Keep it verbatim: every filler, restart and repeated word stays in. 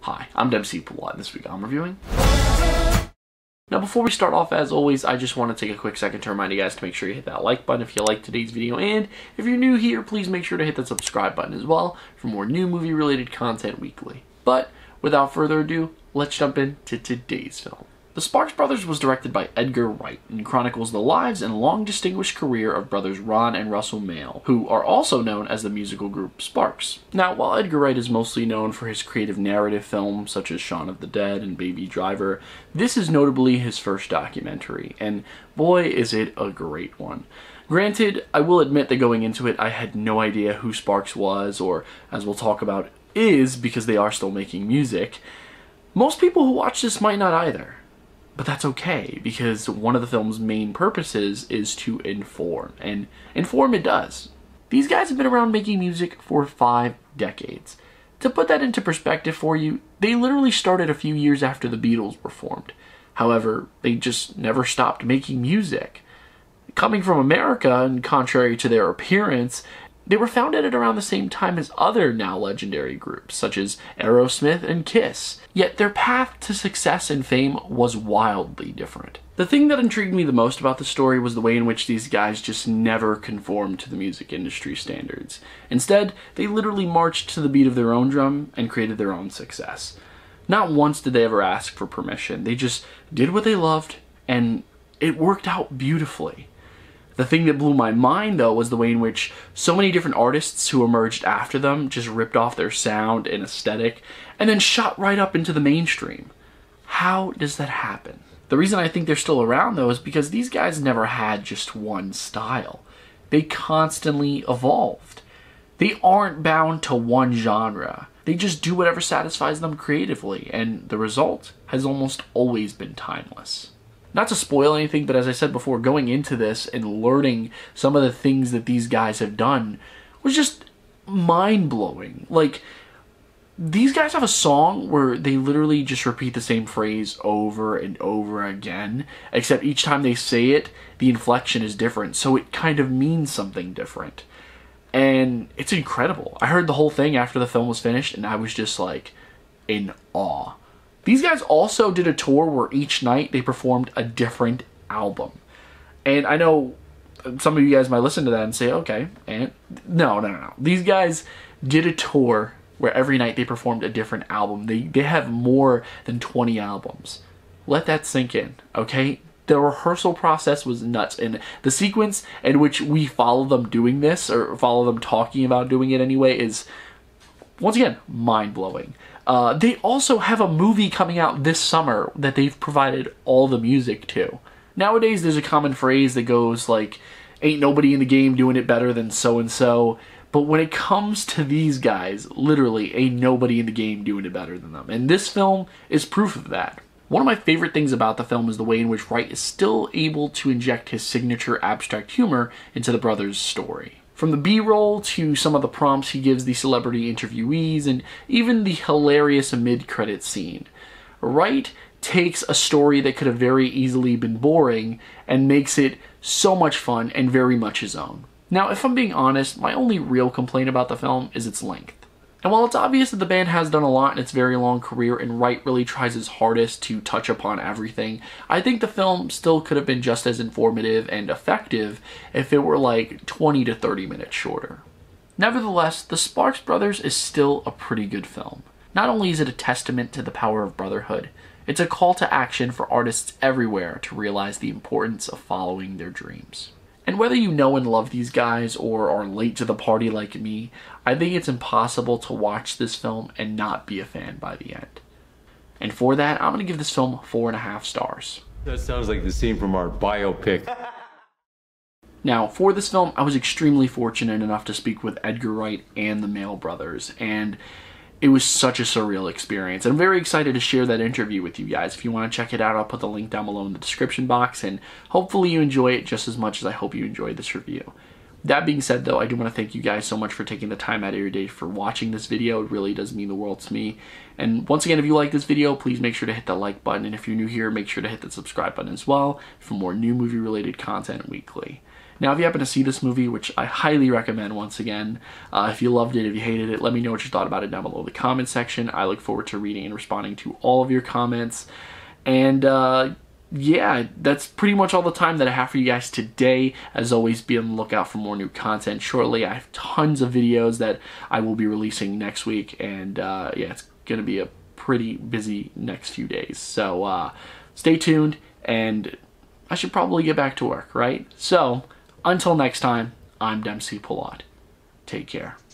Hi, I'm W C Pool, and this week I'm reviewing. Now before we start off, as always, I just want to take a quick second to remind you guys to make sure you hit that like button if you liked today's video, and if you're new here, please make sure to hit that subscribe button as well for more new movie related content weekly. But without further ado, let's jump into today's film. The Sparks Brothers was directed by Edgar Wright and chronicles the lives and long distinguished career of brothers Ron and Russell Mael, who are also known as the musical group Sparks. Now, while Edgar Wright is mostly known for his creative narrative films such as Shaun of the Dead and Baby Driver, this is notably his first documentary, and boy is it a great one. Granted, I will admit that going into it I had no idea who Sparks was, or as we'll talk about, is, because they are still making music. Most people who watch this might not either. But that's okay, because one of the film's main purposes is to inform, and inform it does. These guys have been around making music for five decades. To put that into perspective for you, they literally started a few years after the Beatles were formed. However, they just never stopped making music. Coming from America, and contrary to their appearance, they were founded at around the same time as other now legendary groups, such as Aerosmith and Kiss. Yet their path to success and fame was wildly different. The thing that intrigued me the most about the story was the way in which these guys just never conformed to the music industry standards. Instead, they literally marched to the beat of their own drum and created their own success. Not once did they ever ask for permission. They just did what they loved, and it worked out beautifully. The thing that blew my mind, though, was the way in which so many different artists who emerged after them just ripped off their sound and aesthetic and then shot right up into the mainstream. How does that happen? The reason I think they're still around, though, is because these guys never had just one style. They constantly evolved. They aren't bound to one genre. They just do whatever satisfies them creatively, and the result has almost always been timeless. Not to spoil anything, but as I said before, going into this and learning some of the things that these guys have done was just mind-blowing. Like, these guys have a song where they literally just repeat the same phrase over and over again, except each time they say it, the inflection is different, so it kind of means something different. And it's incredible. I heard the whole thing after the film was finished, and I was just like, in awe. These guys also did a tour where each night they performed a different album. And I know some of you guys might listen to that and say, okay, and no, no, no, no. These guys did a tour where every night they performed a different album. They, they have more than twenty albums. Let that sink in, okay? The rehearsal process was nuts, and the sequence in which we follow them doing this, or follow them talking about doing it anyway, is, once again, mind-blowing. Uh, they also have a movie coming out this summer that they've provided all the music to. Nowadays, there's a common phrase that goes like, ain't nobody in the game doing it better than so-and-so. But when it comes to these guys, literally ain't nobody in the game doing it better than them. And this film is proof of that. One of my favorite things about the film is the way in which Wright is still able to inject his signature abstract humor into the brothers' story. From the B-roll to some of the prompts he gives the celebrity interviewees, and even the hilarious mid-credit scene. Wright takes a story that could have very easily been boring and makes it so much fun and very much his own. Now, if I'm being honest, my only real complaint about the film is its length. And while it's obvious that the band has done a lot in its very long career and Wright really tries his hardest to touch upon everything, I think the film still could have been just as informative and effective if it were like twenty to thirty minutes shorter. Nevertheless, The Sparks Brothers is still a pretty good film. Not only is it a testament to the power of brotherhood, it's a call to action for artists everywhere to realize the importance of following their dreams. And whether you know and love these guys or are late to the party like me, I think it's impossible to watch this film and not be a fan by the end. And for that, I'm going to give this film four and a half stars. That sounds like the scene from our biopic. Now, for this film, I was extremely fortunate enough to speak with Edgar Wright and the Mael brothers, and it was such a surreal experience. I'm very excited to share that interview with you guys. If you want to check it out, I'll put the link down below in the description box, and hopefully you enjoy it just as much as I hope you enjoyed this review. That being said, though, I do want to thank you guys so much for taking the time out of your day for watching this video. It really does mean the world to me. And once again, if you like this video, please make sure to hit that like button, and if you're new here, make sure to hit the subscribe button as well for more new movie-related content weekly. Now, if you happen to see this movie, which I highly recommend once again, uh, if you loved it, if you hated it, let me know what you thought about it down below in the comment section. I look forward to reading and responding to all of your comments. And uh, yeah, that's pretty much all the time that I have for you guys today. As always, be on the lookout for more new content shortly. I have tons of videos that I will be releasing next week. And uh, yeah, it's going to be a pretty busy next few days. So uh, stay tuned, and I should probably get back to work, right? So, until next time, I'm Dempsey Pillot. Take care.